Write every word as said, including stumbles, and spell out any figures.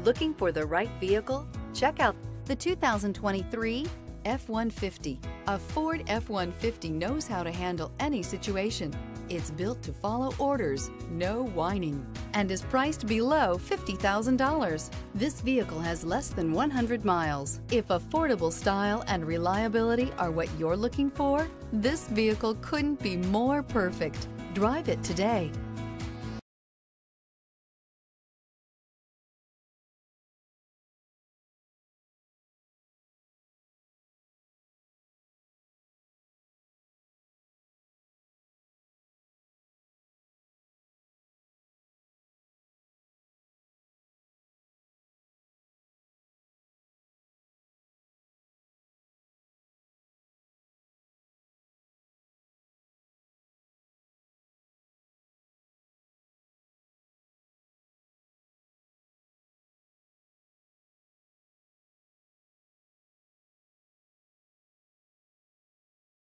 Looking for the right vehicle? Check out the two thousand twenty-three F one fifty. A Ford F one fifty knows how to handle any situation. It's built to follow orders, no whining, and is priced below fifty thousand dollars. This vehicle has less than one hundred miles. If affordable style and reliability are what you're looking for, this vehicle couldn't be more perfect. Drive it today.